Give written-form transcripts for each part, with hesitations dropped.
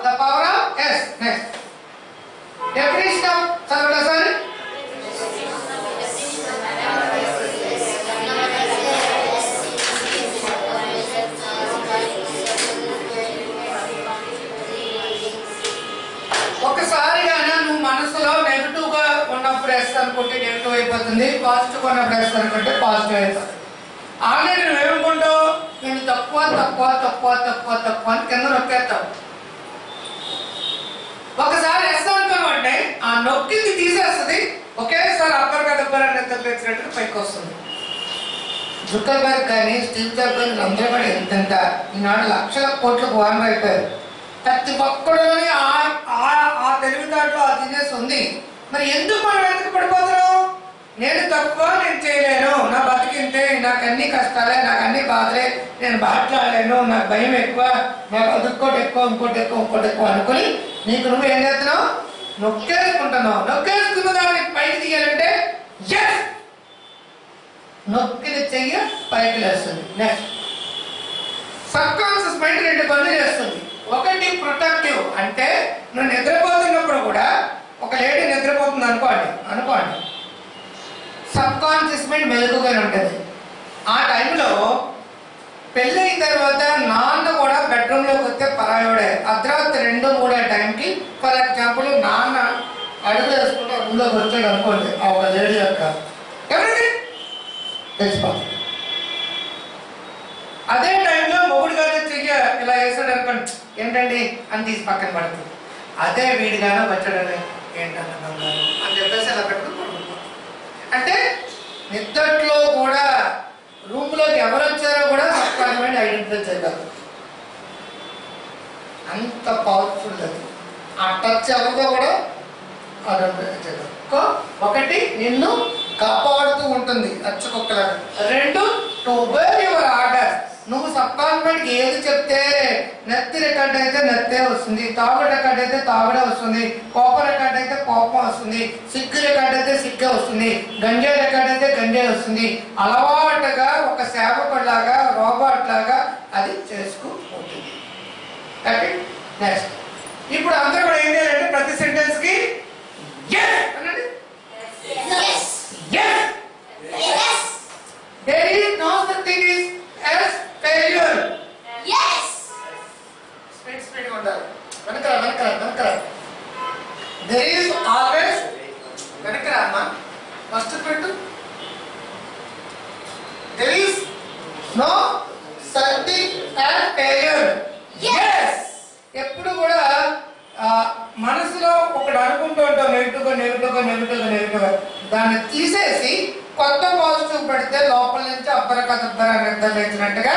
the power of s. Next. Definition of chadavada sir. ఒకసారిగానే నువ్వు మనసులో negative గా ఉన్నప్పుడు ఎస్ అనుకుంటే నెగటివ్ అయిపోతుంది, పాజిటివ్ గా ఉన్నప్పుడు ఎస్ అనుకుంటే పాజిటివ్ అయిపోతుంది. ఆల్రెడీ నువ్వేమనుకుంటావు, నేను తక్కువ తక్కువ తక్కువ తక్కువ తక్కువ అని కింద నొక్కేస్తావు. ఒకసారి ఎస్ అనుకోమంటే ఆ నొక్కింది తీసేస్తుంది, ఒకేసారి అప్పటిగా దెబ్బలని తెచ్చినట్టుగా పైకి వస్తుంది. జుకర్బర్గ్ కానీ స్టీవ్ జాబ్స్ కానీ అందరూ కూడా ఎంత ఈనాడు లక్షల కోట్లకు వారం అయిపోయారు. ప్రతి ఒక్కడిలోని ఆ తెలివితేటలో ఆ బిజినెస్ ఉంది. మరి ఎందుకు మనం ఎందుకు పడిపోతున్నాం? నేను తక్కువ, నేను చేయలేను, నా బతికింతే, నాకు అన్ని కష్టాలే, నాకు అన్ని బాధలే, నేను మాట్లాడలేను, నాకు భయం ఎక్కువ, నాకు అదుకోటి ఎక్కువ, ఇంకోటి ఎక్కువ, ఇంకోటి ఎక్కువ అనుకుని నీకు నువ్వు ఏం చేస్తున్నావు? నొక్కేసుకుంటున్నావు. నొక్కేసుకున్న దాన్ని పైకి తీయాలంటే నొక్కిన చెయ్యి పైకి లేస్తుంది. నెక్స్ట్, సబ్ కాన్షియస్ మైండ్ రెండు పనులు చేస్తుంది. ఒకటి ప్రొటెక్టివ్, అంటే నువ్వు నిద్రపోతున్నప్పుడు కూడా ఒక లేడీ నిద్రపోతుంది అనుకోండి సబ్ కాన్షియస్ మైండ్ మెలుగుగానే ఉంటుంది. ఆ టైంలో పెళ్ళైన తర్వాత నాన్న కూడా బెడ్రూమ్లోకి వస్తే పరాయుడే. అర్ధరాత్రి 2-3 టైంకి ఫర్ ఎగ్జాంపుల్ నాన్న అడుగు వేసుకుంటే రూమ్లోకి వచ్చాడు అనుకోండి, ఆ ఒక లేడీ యొక్క ఎవరికి తెలిసిపోతుంది. అదే టైంలో మొగుడు గారు చెయ్య ఇలా వేసాడు అనుకోండి, ఏంటండి అని తీసి పక్కన పడుతుంది. అదే వీడిగానే వచ్చాడని ఏంటన్నా బంగారు అని చెప్పేసి ఇలా పెట్టుకుని పడుకుంటాం. అంటే నిద్దట్లో కూడా రూమ్లోకి ఎవరు వచ్చారో కూడా సబ్కాన్షియస్ ఐడెంటిఫై చేయగలరు. అంత పవర్ఫుల్ అది. ఆ టచ్ ఎవరితో కూడా ఐడెంటిఫై చేయగలరు. ఒకటి నిన్ను కాపాడుతూ ఉంటుంది అచ్చుకొక్కలాగా. 2 టు obey your order. నువ్వు సబ్కాన్షియస్ ఏది చెప్తే నెత్తి రికార్డ్ అయితే నెత్తే వస్తుంది, తాగుడు రికార్డ్ అయితే తాగుడే వస్తుంది, కోపం రికార్డ్ అయితే కోపం వస్తుంది, సిగ్గు రికార్డ్ అయితే సిగ్గే వస్తుంది, గంజాయి రికార్డ్ అయితే గంజాయి వస్తుంది. అలవాటుగా ఒక సేవకుడిలాగా రోబోట్ లాగా అది చేసుకుంటుంది. నెక్స్ట్, ఇప్పుడు అందరూ కూడా ఏం చేయాలంటే ప్రతి సెంటెన్స్ కి అనండి. There is no such thing as failure. Yes. Speed ఉండాలి. వెనకరా. There is always వెనకరా అమ్మా. ఫస్ట్ పెట్టు. There is no such thing as failure. Yes. ఎప్పుడు కూడా మనసులో ఒకటి అనుకుంటూ ఉంటాం నెగిటివ్గా దాన్ని తీసేసి కొత్త పాజిటివ్ పెడితే లోపల నుంచి అబ్బరకదబ్బర నిర్ధారించినట్టుగా.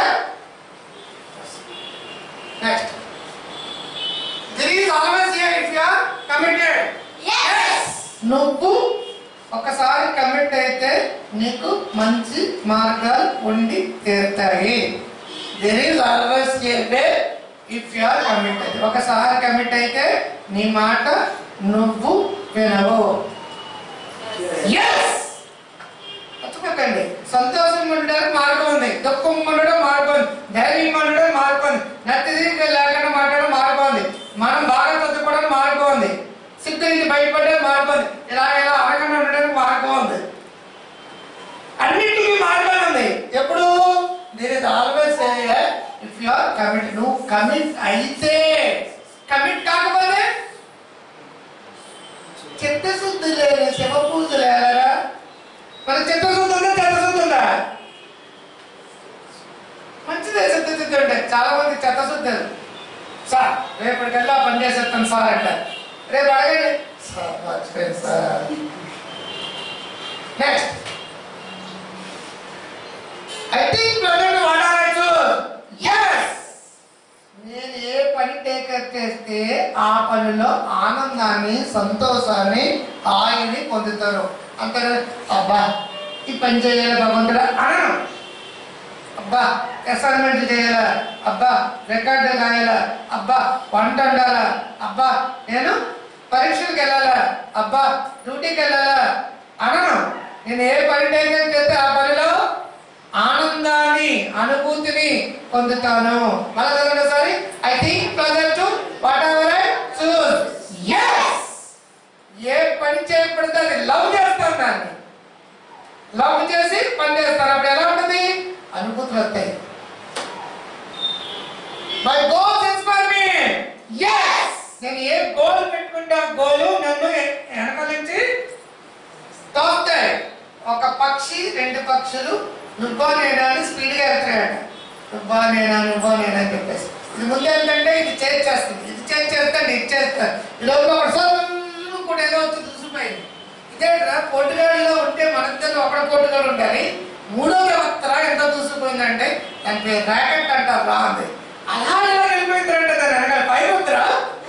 Next, there is always here if you are committed. Yes. నువ్వు ఒకసారి కమిట్ అయితే నీకు మంచి మార్గాలు ఉండి తీరుతాయి. there is always here if you are committed. ఒకసారి కమిట్ అయితే నీ మాట నువ్వు వినవు. yes. మర్చిపోకండి, సంతోషంగా ఉండడానికి మార్గం ఉంది, దుఃఖంగా ఉండడం మార్గం ఉంది, ధైర్యంగా ఉండడం మార్గం ఉంది, నత్తి లేకుండా మాట్లాడడం మార్గం ఉంది, మనం బాగా చదువుకోవడానికి మార్గం ఉంది, సిగ్గు నుంచి బయటపడే మార్గం ఉంది, ఇలా అనకుండా ఉండడానికి మార్గం ఉంది. అన్నిటికీ మార్గం ఉంది. ఎప్పుడు there is always if you are committed. నువ్వు కమిట్ అయితే, కమిట్ కాకపోతే చిత్తశుద్ధి లేని శివ పూజలు లేరా? మరి చిత్తశుద్ధి ఉందా? మంచిదే చిత్తశుద్ధి ఉంటే. చాలా మంది చిత్తశుద్ధి సార్ రేపటికల్లా పని చేసేస్తాను సార్ అంటారు. రేపు అడగండి sir. Next, I think brother what are I do? Yes. నేను ఏ పని టేకప్ చేస్తే ఆ పనిలో ఆనందాన్ని, సంతోషాన్ని, హాయిని పొందుతాను. అంతే. అబ్బా ఈ పని చేయాలి భగవంతుడా అనను. అబ్బా అసైన్మెంట్లు చేయాలా, అబ్బా రికార్డు రాయాలా, అబ్బా వంట వండాలా, అబ్బా నేను పరీక్షలకు వెళ్ళాలా, అబ్బా డ్యూటీకి వెళ్ళాలా అనను. నేను ఏ పని టేకప్ చేస్తే ఆ పనిలో ఆనందాన్ని, అనుభూతిని పొందుతాను. మళ్ళీ ఒకసారి I think pleasure to whatever I రెండు పక్షులు నువ్వో నేనా అని స్పీడ్గా వెళ్తున్నాయట. నువ్వో నేనా అని చెప్పేసి. ఇది ముందు ఏంటంటే ఇది చేస్తుంది, ఇది చేస్తాను, ఇది చేస్తాను. ఈ లోపల ఒక సొల్లు కూడా ఏదో వచ్చి చూసిపోయింది. ఇదేట్రా పోటుగాడిలో ఉంటే మనిద్దరు ఒకడ పోటుగాడు ఉండాలి. మూడో వ్యవస్థ ఎంత చూసిపోయిందంటే దాని పేరు ర్యాకెట్ అంటారు. రా అంది. అలా ఎలా వెళ్ళిపోయిందంటే దాని వెనకాల పైరు వద్దురా.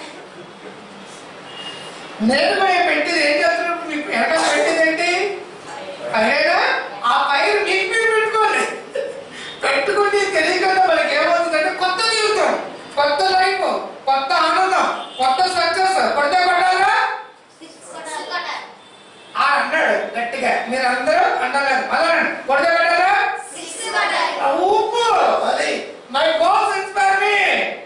నేను పెట్టింది ఏం చేస్తున్నప్పుడు మీకు వెనకాల పెట్టింది ఏంటి? పైరైనా ఆ పైరు మీకు మీరు పెట్టుకోండి. పెట్టుకుంటే తెలియకుండా మనకి ఏమవుతుందంటే కొత్త జీవితం, కొత్త లైఫ్, కొత్త ఆనందం, కొత్త సక్సెస్. కొడితే కొట్టాలా అన్నాడు గట్టిగా. మీరు అందరూ అంటలేదు అలా కొడితే కొట్టాలా ఊపు. అది మై గోల్స్ ఇన్స్పైర్ మీ.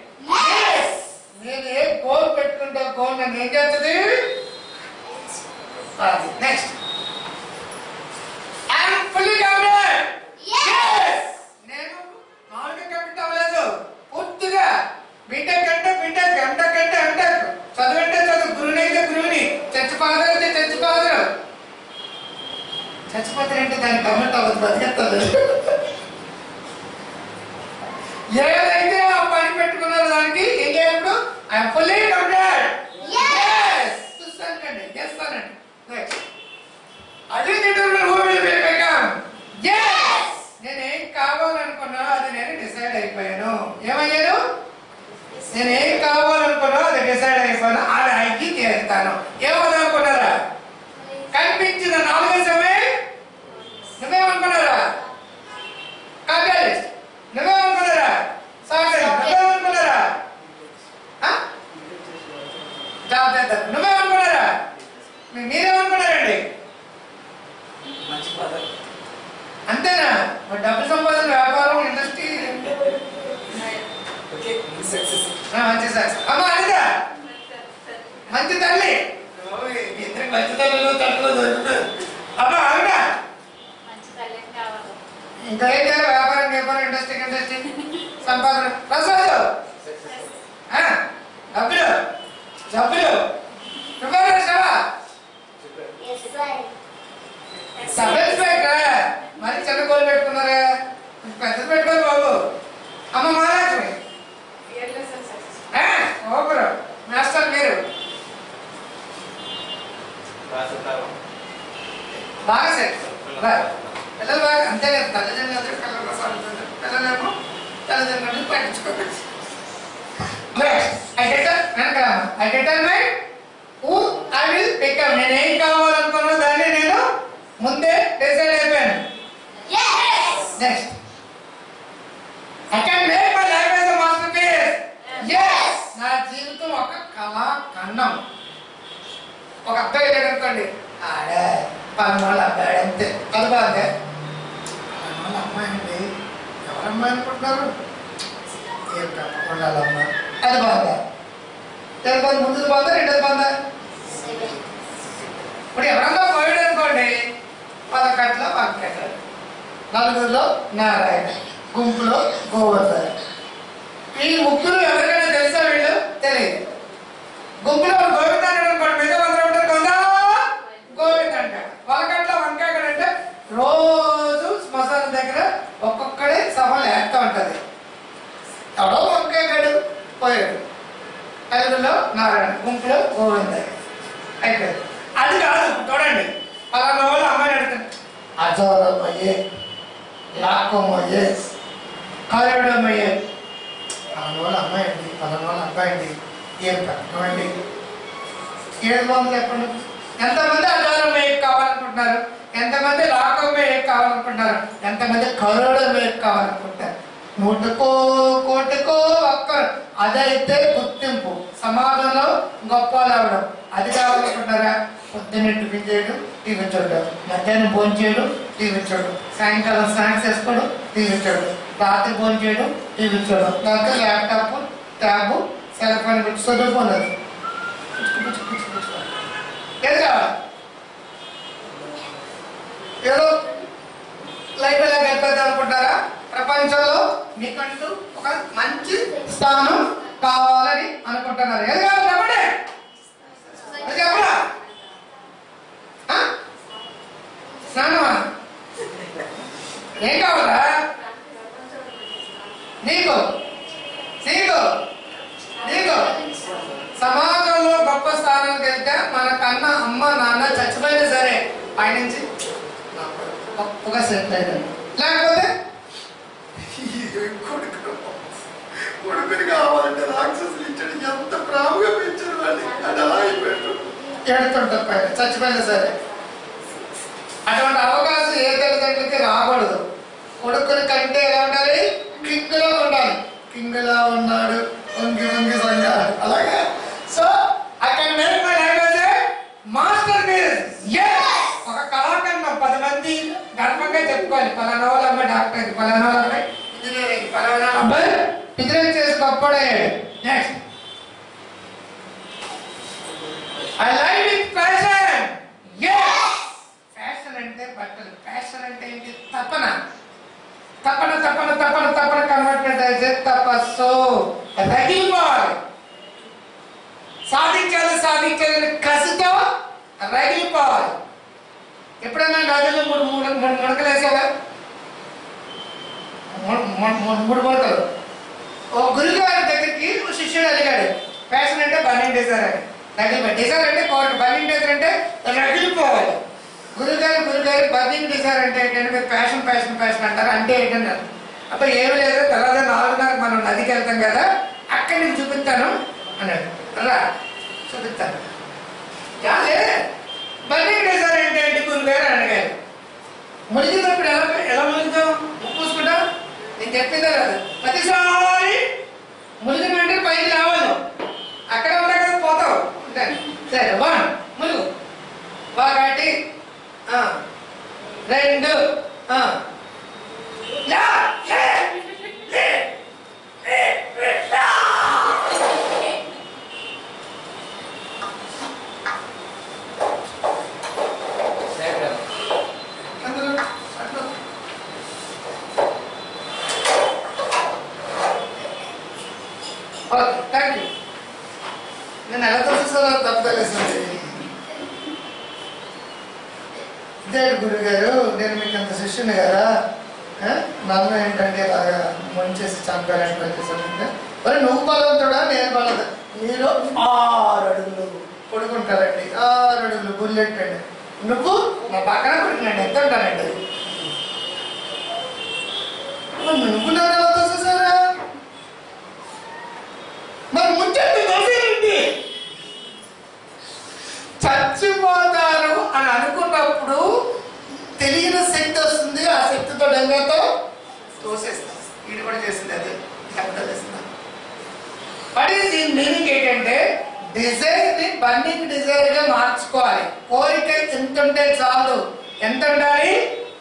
నేను ఏ గోల్ పెట్టుకుంటే గోల్ నన్ను ఏం చేస్తుంది? Next I'm fully committed. నేను మామూలుగా కమిట్ అవ్వలేదు, పూర్తిగా బీటెక్ అంటే బీటెక్, ఎంటెక్ అంటే ఎంటెక్, చదువు అంటే చదువు, గురువుని అయితే గురువుని, చర్చి ఫాదర్ అయితే చర్చి ఫాదర్. చర్చి ఫాదర్ అంటే దాన్ని కమిట్ అవ్వదు, బతికేస్తుంది. ఏదైతే ఆ పని పెట్టుకున్నారో దానికి ఏం చేయాలి? I'm fully committed. చూస్తానండి, చేస్తానండి. అదే నేనేం కావాలనుకున్నానో అది నేను డిసైడ్ అయిపోయాను. ఏమయ్యాను? నేనేం కావాలనుకున్నానో అది డిసైడ్ అయిపోయాను. అది అయ్యి తీరుతాను. ఏమనుకున్నారా? కనిపించిన 4 నిమిషమే నువ్వేమనుకున్నారా? కాంగ్రెస్ నువ్వేమనుకున్నారా? సాగర్ నువ్వేమనుకున్నారా? జాబ్ చేద్దాం నువ్వేమనుకున్నారా? మీరేమనుకున్నారండి? అంతేనా? డబ్బు సంపాదన, వ్యాపారం, ఇండస్ట్రీ, మంచి సక్సెస్. అమ్మా అనిదా మంచి తల్లి, ఇద్దరికి మంచి తల్లిలో తల్లిలో దొరుకుతుంది. అమ్మా అనిదా ఇంకా ఏం చేయాలి? వ్యాపారం, ఇండస్ట్రీ, సంపాదన, ప్రసాద్, డబ్బులు, డబ్బులు మరి చిన్న గోలు పెట్టుకున్నారా? పెద్దది పెట్టుకోరు బాబు. అమ్మ మహాలక్ష్మి ఓపరు మాస్టర్ మీరు బాగా సెట్. పిల్లలు బాగా అంతే కదా, తల్లిదండ్రులు పిల్లలేమో తల్లిదండ్రులు పట్టించుకోవచ్చు. నేనేం కావాలనుకున్నా దాన్ని నేను ముందే డిసైడ్ అయిపోయాను. Next I can make my life as a masterpiece. నా జీవితం ఒక కళాఖండం. ఒక అబ్బాయి అనుకోండి, ఆడే పన్నోళ్ళ అబ్బాయి అంతే. అది బాగా పన్నోళ్ళ అమ్మాయి అండి, ఎవరమ్మాయి అనుకుంటున్నారు? ఏం తప్పకుండా అమ్మాయి. అది బాగా ముందు బాగుందా రెండోది బాగుందా? ఇప్పుడు ఎవరన్నా పోయాడు అనుకోండి, 10 కట్ల వంకాయ, నలుగురిలో నారాయణ, గుంపులో గోవర్ధన. ఈ ముగ్గురు ఎవరికైనా తెలుసా? వీళ్ళు తెలియదు. గుంపులో గోవింద అంటాడు అనుకోండి, మిగతా అందరూ ఉంటారు కొందా గోవింద అంటాడు. 10 కట్ల వంకాయ అంటే రోజు శ్మశానం దగ్గర ఒక్కొక్కడే సభలు వేస్తూ ఉంటది. ఎవడో వంకాయ గడు పోయాడు, నలుగురిలో నారాయణ, గుంపులో గోవింద అయిపోయాడు. అది కాదు, చూడండి, పలానా వాళ్ళు అమ్మాయిని అడుగుతారు, అజోరమయ్యే, లాక్కమయ్యే, కరడమయ్యే. పలానా వాళ్ళు అమ్మాయి అండి, పలానా వాళ్ళు అబ్బాయి అండి, ఏం కట్టమండి, 700 చెప్పండి. ఎంతమంది అజోరమయ్యే కావాలనుకుంటున్నారు? ఎంతమంది లాక్కమయ్యే కావాలనుకుంటున్నారు? ఎంతమంది కరడమయ్యే కావాలనుకుంటారు? 100కో కోటికో ఒక్కరు. అదైతే గుర్తింపు, సమాజంలో గొప్ప అవడం. అది కావాలనుకుంటారా? పొద్దున్నే టిఫిన్ చేయడం, టీవీ చూడడం, మధ్యాహ్నం భోజనం చేయడం, టీవీ చూడడం, సాయంకాలం స్నాక్స్ వేసుకోవడం, టీవీ చూడడం, రాత్రి భోజనం చేయడం, టీవీ చూడడం, దాంతో ల్యాప్టాప్, ట్యాబ్, సెల్ ఫోన్ పెట్టి చదువుకోలేదు. ఏది కావాలి? ఏదో లైఫ్ ఎలా గడిపేద్దాం అనుకుంటారా? ప్రపంచంలో మీకంటూ ఒక మంచి స్థానం కావాలని అనుకుంటున్నారు. ఏది కావాలి చెప్పండి? అది చెప్పరా? స్నానమా? పైనుంచి గొప్పగా సెటిల్ అయ్యాను. లేకపోతే కొడుకుని కావాలంటే రాక్షసులు ఇచ్చాడు, ఎంత ప్రాముగా పెంచారు వాడిని, అది అలా అయిపోయాడు. ఎడుతుంటారు పైన చచ్చిపోయినా సరే. అటువంటి అవకాశం ఏ తల్లిదండ్రులకి రాకూడదు. కొడుకుని కంటే ఎలా ఉండాలి? కింగ్లా ఉండాలి. కింగ్లా ఉన్నాడు, వంగి వంగి సంగా అలాగే. సో అక్కడ మాస్టర్ ఒక కళాఖండం 10 మంది గర్వంగా చెప్పుకోవాలి. పలానా వాళ్ళ అమ్మాయి డాక్టర్, పలానా వాళ్ళ అమ్మాయి ఇంజనీరింగ్, పలానా అబ్బాయి బిజినెస్ చేసి గొప్పడయ్యాడు. Next I like it fashion. Yes. Fashion అంటే బట్టలు. ఫ్యాషన్ అంటే ఏంటి? తపన. తపన తపన తపన తపన కన్వర్టెడ్ అయితే తపస్సు. రగిలిపోవాలి. సాధించాలి సాధించాలని కసితో రగిలిపోవాలి. ఎప్పుడైనా గదిలో మూడు ముడకలు వేసావా? మూడు ముడకలు. ఓ గురుగారి దగ్గరికి శిష్యుడు అడిగాడు, ఫ్యాషన్ అంటే బనియన్ డిజైర్ అని. రగిలిపోయి డిజైర్ అంటే కోరిక, బనియన్ డిజైర్ అంటే రగిలిపోవాలి. గురుగారు బనియన్ డిజైర్ అంటే ఏంటంటే మీరు ఫ్యాషన్ ఫ్యాషన్ ఫ్యాషన్ అంటారు, అంటే ఏంటన్నారు? అప్పుడు ఏమి లేదు, తర్వాత 4:30 మనం నదికి వెళ్తాం కదా, అక్కడ నేను చూపిస్తాను అన్నాడు. రా చూపిస్తాను. బనియన్ డిజైర్ అంటే ఏంటి గురుగారు అని అడిగారు. మునిగినప్పుడు ఎలా మునుగుతాం? పూసుకుంటా? నేను చెప్పిందే కదా, ప్రతిసారి మునిగినంటే పైకి రావాలి, అక్కడ ఉన్నా కదా పోతావు. సరే 1 మునుగు, 1 2 ఓకే, థ్యాంక్ యూ. నేను ఎలా చూస్తానో తప్పు తెలిసింది. ఇదే గురుగారు, నేను మీకు అంత శిష్యుని కదా, నన్ను ఏంటంటే ఇలాగా ముంచేసి చంపాలని ట్రై చేశానంటే, మరి నువ్వు బలవంతుడా నేను బలవంతుడా? మీరు 6 అడుగులు పడుకుంటారండి, 6 అడుగులు బుల్లెట్ అండి. నువ్వు నా పక్కన పడుకున్నాడు, ఎంత ఉంటానండి? నువ్వు నన్ను ఎలా చూసేసారా? మరి ముంచెత్తి దోసేయండి, చచ్చిపోతారు అని అనుకున్నప్పుడు తెలియని శక్తి వస్తుంది. ఆ శక్తితో డెంగాతో తోసేస్తాం. వీడు కూడా చేసింది అది, ఎంత చేసిందా? బట్ దీని మీనింగ్ ఏంటంటే డిజైర్ ని బర్నింగ్ డిజైర్ గా మార్చుకోవాలి. కోరిక ఎంత ఉంటే చాలు. ఎంత ఉండాలి?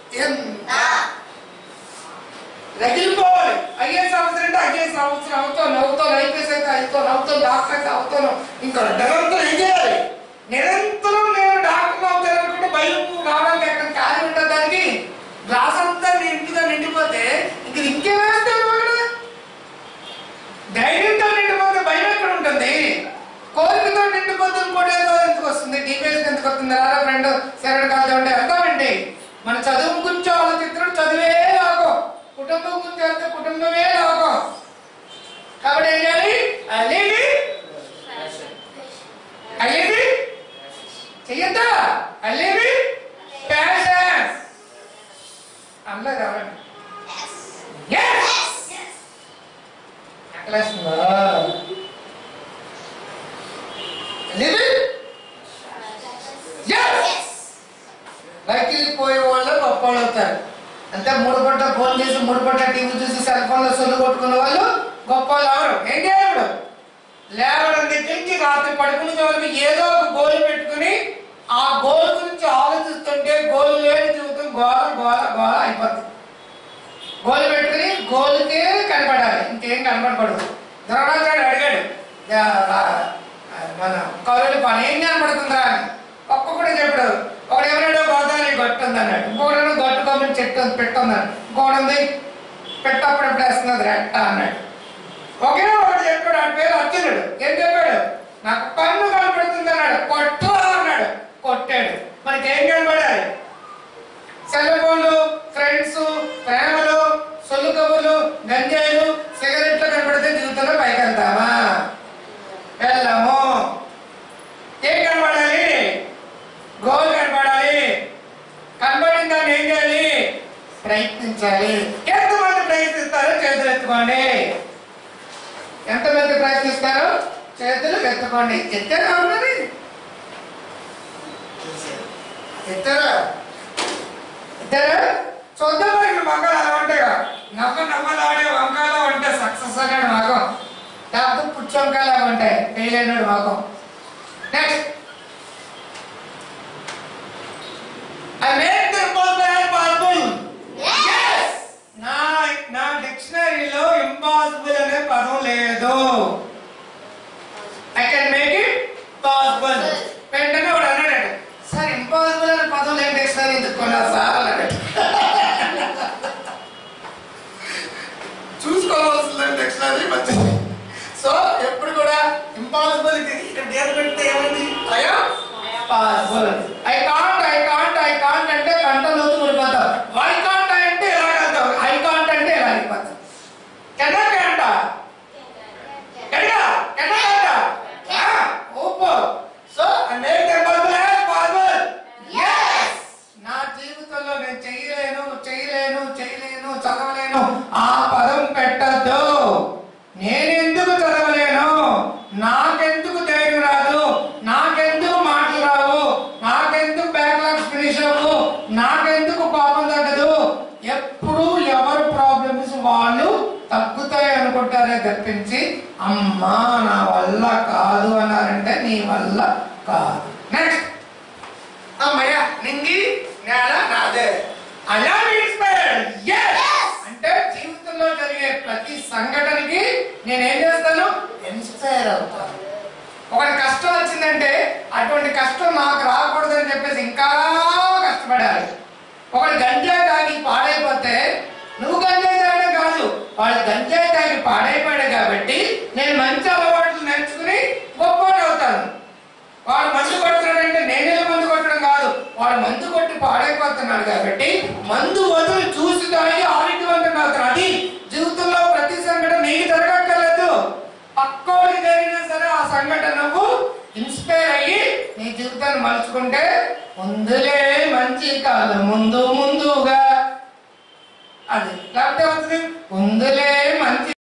రగిలిపోవాలి. ఐఏఎస్ ఆఫీసర్ అంటే ఐఏఎస్ ఆఫీసర్ అవుతాను, అవుతాను. ఐపీఎస్ అయితే అవుతాను, అవుతాను. డాక్టర్ అయితే అవుతాను. ఇంకా నిరంతరం ఏం చేయాలి? నిరంతరం నేను డాక్టర్ అవుతాను అనుకుంటే భయం రావడానికి ఎక్కడ ఖాళీ ఉంటుంది. దానికి గ్లాస్ అంతా నిండుగా నిండిపోతే ఇంక ఇంకేం వేస్తాను? ధైర్యంతో నిండిపోతే భయం ఎక్కడ ఉంటుంది? కోరికతో నిండిపోతే కూడా ఎందుకు వస్తుంది? డిఫెన్స్ ఎందుకు వస్తుంది? అలా ఫ్రెండ్ శరణ కాదు అంటే అర్థమండి. మన చదువు గురించి ఆలోచిస్తున్నాడు, చదివే లాగం. కుటుంబం గురించి వెళ్తే కుటుంబమే లాగం. కాబట్టి ఏం చేయాలి? అల్లేది అయ్యేది చెయ్యద్దా? అల్లేది ప్యాషన్ అన్నది అవ్వండి. అక్కలేస్తుందా? రగిలిపోయే వాళ్ళు గొప్ప వాళ్ళు అవుతారు. అంటే 3 పూట ఫోన్ చేసి 3 పూట టీవీ చూసి సెల్ ఫోన్ లో సొల్లు కొట్టుకున్న వాళ్ళు గొప్ప వాళ్ళు అవరు. ఏం చేయడు? లేవడం దగ్గర నుంచి రాత్రి పడుకునే వరకు ఏదో ఒక గోల్ పెట్టుకుని ఆ గోల్ గురించి ఆలోచిస్తుంటే గోల్ లేని జీవితం గోల గోల గోల అయిపోతుంది. గోల్ పెట్టుకుని గోల్కే కనపడాలి, ఇంకేం కనపడకూడదు. ద్రోణాచార్యుడు అడిగాడు మన కౌరవుల పని ఏం కనపడుతుందా అని. ఒక్కొక్కడే చెప్పాడు. ఒకడు ఎవరాడో గోదావరి గట్టు ఉంది అన్నాడు, ఇంకొకడేమో గట్టు కొమ్మని చెట్టు పెట్టున్నాడు, ఇంకోటి పెట్ట అప్పుడప్పుడు వేస్తున్నది రెట్ట అన్నాడు. ఒకే ఒకటి చెప్పాడు, ఆ పేరు అర్జునుడు. ఏం చెప్పాడు? నాకు పన్ను కనపడుతుంది అన్నాడు. కొట్టు అన్నాడు, కొట్టాడు. మనకి ఏం కనపడాలి? సెల్ ఫోన్లు, ఫ్రెండ్స్, ప్రేమలు, సొల్లు కబుర్లు, గంజాయిలు, సిగరెట్లు కనపడితే జీవితంలో పైకి వెళ్తామా? వెళ్ళము. ఏం కనపడాలి? గోల్ కనపడాలి. చేయాలి. ఎంతమంది ప్రయత్నిస్తారో చేతులు ఎత్తుకోండి. ఎంతమంది ప్రయత్నిస్తారో చేతులు ఎత్తుకోండి. ఎత్తారా ఉన్నది? ఎత్తారా? ఎత్తారా? చూద్దాం. ఇక్కడ వంకాయలు అలా ఉంటాయి కదా, నవ్వలు ఆడే వంకాయలు ఉంటాయి సక్సెస్ అన్నాడు మగం, లేకపోతే పుచ్చి వంకాయలు ఉంటాయి ఫెయిల్ అయినాడు మగం. Next I made the impossible possible. Yes. నా డిక్షనరీలో ఇంపాసిబుల్ అనే పదం లేదు. I can make it possible. వెంటనే వాడు అన్నాడు, సార్ ఇంపాసిబుల్ అనే పదం లేని డిక్షనరీ ఎందుకున్నా సార్ అన్నాడు. చూసుకోవాల్సిన డిక్షనరీ మంచిది. సో ఎప్పుడు కూడా ఇంపాసిబుల్ ఇక్కడ డేర్ పెడితే ఏమైంది? పాసిబుల్. ఐ కాంట్ అంటే కంట లోతు ముడిపోతావు. వై కాంట్ అంటే ఎలా వెళ్తావు? ఐ కాంట్ అంటే ఎలా అయిపోతావు? కెనట సో నా జీవితంలో నేను చేయలేను చదవలేను ఆ పదం పెట్టద్దు. నేనెందుకు చదవలేను, నాకెందుకు ధైర్యం రాదు, నాకెందుకు మాటలు రావు, నాకెందుకు బ్యాక్లాగ్స్ ఫినిష్ అవ్వు, నాకెందుకు కోపం తగ్గదు, ఎప్పుడు ఎవరు ప్రాబ్లమ్స్ వాళ్ళు తగ్గుతాయి అనుకుంటారే తప్పించి అమ్మా నా వల్ల కాదు అన్నారంటే నీ వల్ల కాదు. నెక్స్ట్ అమ్మయ్య నింగి నేల నాదే. అలా అంటే జీవితంలో జరిగే ప్రతి సంఘటనకి నేనేం చేస్తాను? ఇన్స్పైర్ అవుతాను. ఒకటి కష్టం వచ్చిందంటే అటువంటి కష్టం నాకు రాకూడదని చెప్పేసి ఇంకా కష్టపడాలి. ఒకటి గంజాయి తాగి పాడైపోతే నువ్వు గంజాయి తాగడం కాదు, వాళ్ళు గంజాయి తాగి పాడైపోయాడు కాబట్టి నేను మంచి అలవాట్లు నేర్చుకుని గొప్పవాడు అవుతాను. వాడు మందు కొడుతున్నాడంటే నేనే మందు కొట్టడం కాదు, వాడు మందు కొట్టి పాడైపోతున్నాడు కాబట్టి మందు వదులు చూసి తాగి ఆరోగ్యవంతంగా అవుతాడు. అది జీవితంలో ప్రతి సంఘటన నీకు జరగక్కర్లేదు, పక్కోడికి జరిగినా సరే ఆ సంఘటన నువ్వు ఇన్స్పైర్ అయ్యి నీ జీవితాన్ని మలుచుకుంటే ముందులే మంచి కాలం ముందుగా అది లేకపోతే ముందులే మంచి